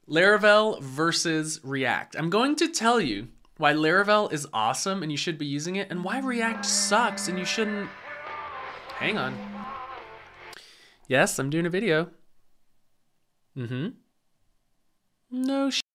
Laravel versus React. I'm going to tell you why Laravel is awesome and you should be using it, and why React sucks and you shouldn't. Hang on. Yes, I'm doing a video. No shit.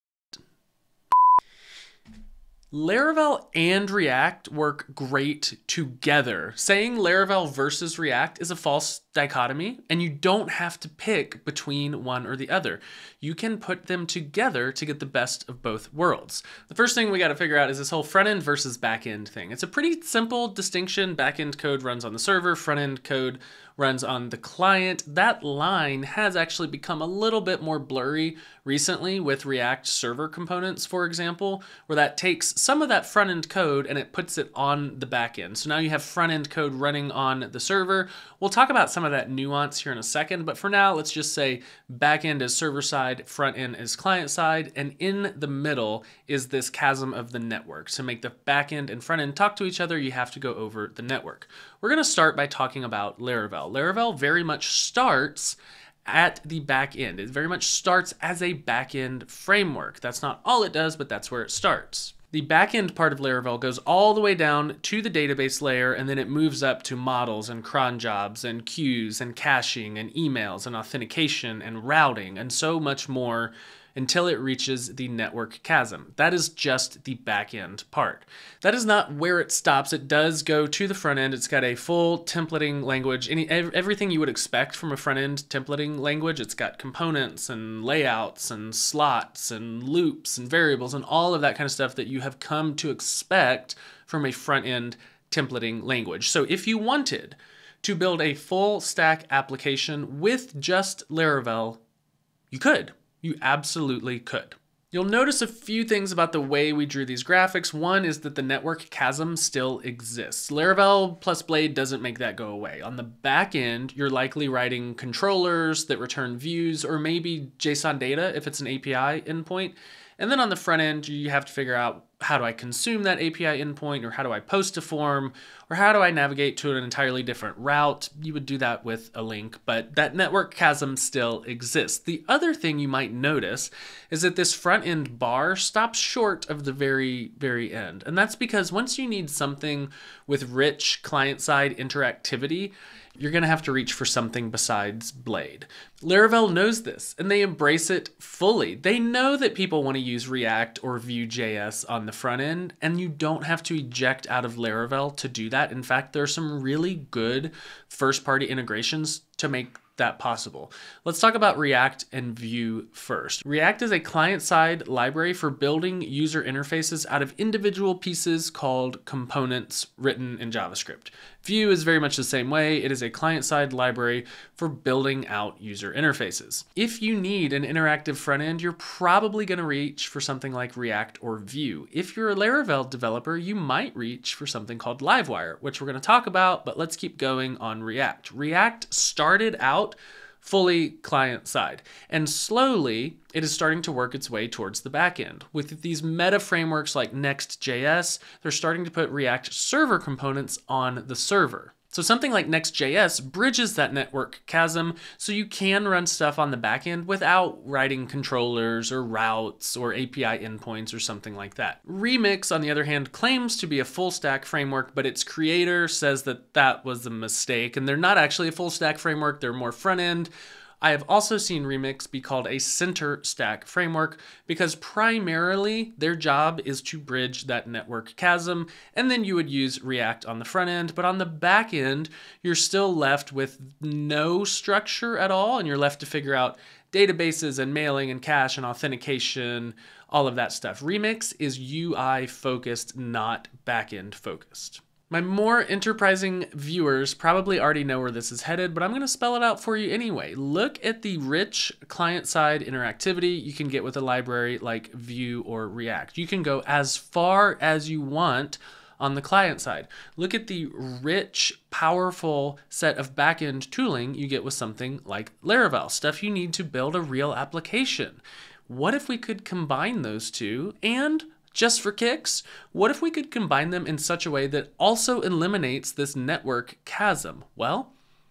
Laravel and React work great together. Saying Laravel versus React is a false dichotomy, and you don't have to pick between one or the other. You can put them together to get the best of both worlds. The first thing we got to figure out is this whole front-end versus back-end thing. It's a pretty simple distinction. Back-end code runs on the server, front-end code runs on the client. That line has actually become a little bit more blurry recently with React server components, for example, where that takes some of that front-end code and it puts it on the back-end. So now you have front-end code running on the server. We'll talk about some of that nuance here in a second, but for now, let's just say back-end is server-side, front-end is client-side, and in the middle is this chasm of the network. To make the back-end and front-end talk to each other, you have to go over the network. We're going to start by talking about Laravel. Laravel very much starts at the back end. It very much starts as a back-end framework. That's not all it does, but that's where it starts. The back-end part of Laravel goes all the way down to the database layer, and then it moves up to models and cron jobs and queues and caching and emails and authentication and routing and so much more until it reaches the network chasm. That is just the back-end part. That is not where it stops. It does go to the front end. It's got a full templating language, everything you would expect from a front-end templating language. It's got components and layouts and slots and loops and variables and all of that kind of stuff that you have come to expect from a front-end templating language. So if you wanted to build a full stack application with just Laravel, you could. You absolutely could. You'll notice a few things about the way we drew these graphics. One is that the network chasm still exists. Laravel plus Blade doesn't make that go away. On the back end, you're likely writing controllers that return views or maybe JSON data if it's an API endpoint. And then on the front end, you have to figure out, how do I consume that API endpoint, or how do I post a form, or how do I navigate to an entirely different route? You would do that with a link, but that network chasm still exists. The other thing you might notice is that this front end bar stops short of the very, very end. And that's because once you need something with rich client-side interactivity, you're going to have to reach for something besides Blade. Laravel knows this, and they embrace it fully. They know that people want to use React or Vue.js on the front end, and you don't have to eject out of Laravel to do that. In fact, there are some really good first-party integrations to make that possible. Let's talk about React and Vue first. React is a client-side library for building user interfaces out of individual pieces called components written in JavaScript. Vue is very much the same way. It is a client-side library for building out user interfaces. If you need an interactive front end, you're probably going to reach for something like React or Vue. If you're a Laravel developer, you might reach for something called Livewire, which we're going to talk about, but let's keep going on React. React started out fully client-side, and slowly it is starting to work its way towards the back end. With these meta frameworks like Next.js, they're starting to put React server components on the server. So something like Next.js bridges that network chasm so you can run stuff on the back end without writing controllers or routes or API endpoints or something like that. Remix, on the other hand, claims to be a full stack framework, but its creator says that that was a mistake, and they're not actually a full stack framework, they're more front end. I have also seen Remix be called a center stack framework because primarily their job is to bridge that network chasm, and then you would use React on the front end, but on the back end, you're still left with no structure at all, and you're left to figure out databases and mailing and cache and authentication, all of that stuff. Remix is UI focused, not back-end focused. My more enterprising viewers probably already know where this is headed, but I'm going to spell it out for you anyway. Look at the rich client-side interactivity you can get with a library like Vue or React. You can go as far as you want on the client side. Look at the rich, powerful set of backend tooling you get with something like Laravel, stuff you need to build a real application. What if we could combine those two and just for kicks, what if we could combine them in such a way that also eliminates this network chasm? Well,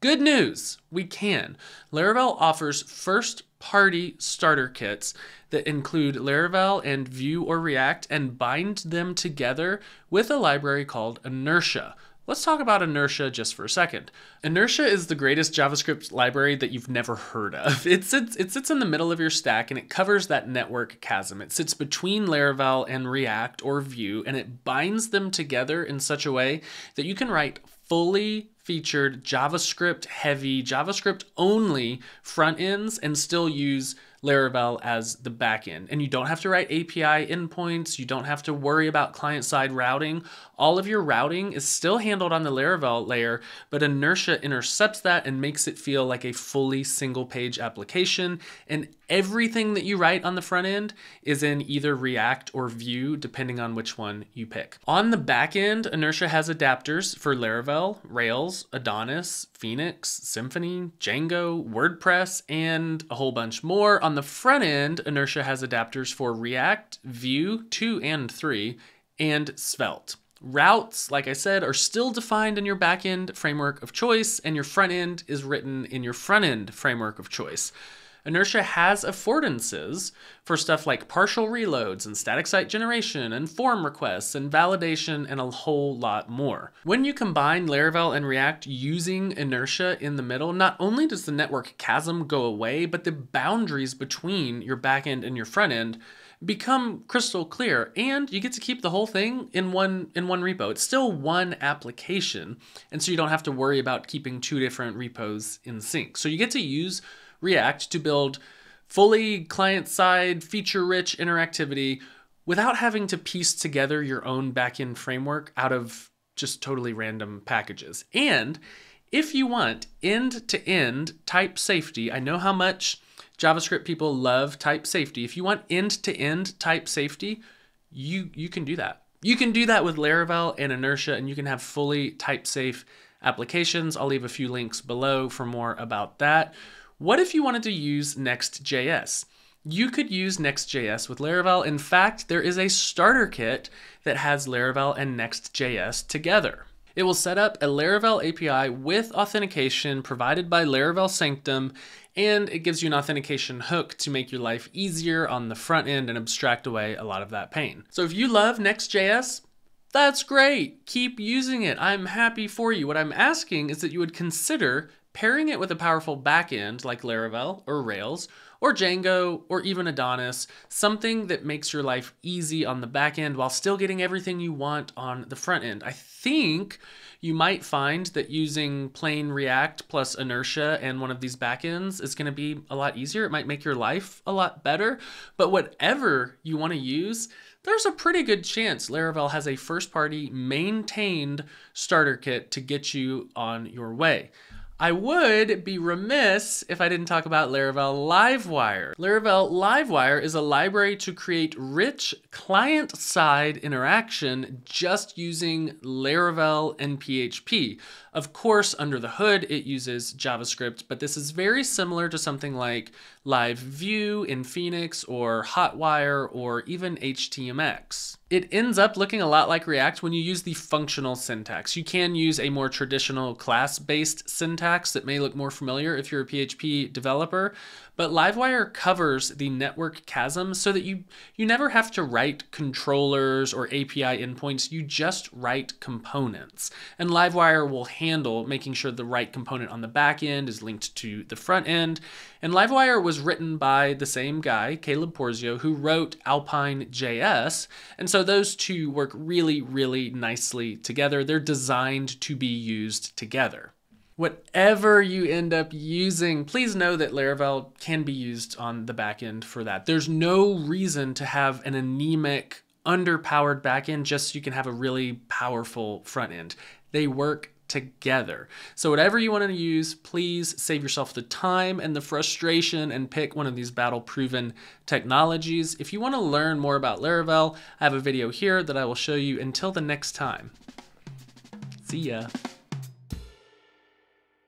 Good news, we can. Laravel offers first-party starter kits that include Laravel and Vue or React and bind them together with a library called Inertia. Let's talk about Inertia just for a second. Inertia is the greatest JavaScript library that you've never heard of. It sits in the middle of your stack and it covers that network chasm. It sits between Laravel and React or Vue, and it binds them together in such a way that you can write fully featured JavaScript heavy, JavaScript only front ends and still use Laravel as the backend. And you don't have to write API endpoints. You don't have to worry about client-side routing. All of your routing is still handled on the Laravel layer, but Inertia intercepts that and makes it feel like a fully single-page application. And everything that you write on the front end is in either React or Vue, depending on which one you pick. On the back end, Inertia has adapters for Laravel, Rails, Adonis, Phoenix, Symfony, Django, WordPress, and a whole bunch more. On the front end, Inertia has adapters for React, Vue 2 and 3, and Svelte. Routes, like I said, are still defined in your backend framework of choice, and your front end is written in your front end framework of choice. Inertia has affordances for stuff like partial reloads and static site generation and form requests and validation and a whole lot more. When you combine Laravel and React using Inertia in the middle, not only does the network chasm go away, but the boundaries between your backend and your front end become crystal clear, and you get to keep the whole thing in one repo. It's still one application, and so you don't have to worry about keeping two different repos in sync. So you get to use React to build fully client-side, feature-rich interactivity without having to piece together your own backend framework out of just totally random packages. And if you want end-to-end type safety, I know how much JavaScript people love type safety. If you want end-to-end type safety, you can do that. You can do that with Laravel and Inertia, and you can have fully type-safe applications. I'll leave a few links below for more about that. What if you wanted to use Next.js? You could use Next.js with Laravel. In fact, there is a starter kit that has Laravel and Next.js together. It will set up a Laravel API with authentication provided by Laravel Sanctum, and it gives you an authentication hook to make your life easier on the front end and abstract away a lot of that pain. So if you love Next.js, that's great. Keep using it. I'm happy for you. What I'm asking is that you would consider pairing it with a powerful backend like Laravel or Rails or Django or even Adonis, something that makes your life easy on the back end while still getting everything you want on the front end. I think you might find that using plain React plus Inertia and one of these backends is going to be a lot easier. It might make your life a lot better, but whatever you want to use, there's a pretty good chance Laravel has a first-party maintained starter kit to get you on your way. I would be remiss if I didn't talk about Laravel Livewire. Laravel Livewire is a library to create rich client-side interaction just using Laravel and PHP. Of course, under the hood, it uses JavaScript, but this is very similar to something like Live Vue in Phoenix or Hotwire or even HTMX. It ends up looking a lot like React when you use the functional syntax. You can use a more traditional class-based syntax that may look more familiar if you're a PHP developer, but Livewire covers the network chasm so that you never have to write controllers or API endpoints, you just write components. And Livewire will handle making sure the right component on the back end is linked to the front end. And Livewire was written by the same guy, Caleb Porzio, who wrote Alpine.js. And so those two work really, really nicely together. They're designed to be used together. Whatever you end up using, please know that Laravel can be used on the back end for that. There's no reason to have an anemic, underpowered back end just so you can have a really powerful front end. They work together. So whatever you want to use, please save yourself the time and the frustration and pick one of these battle-proven technologies. If you want to learn more about Laravel, I have a video here that I will show you. Until the next time, see ya.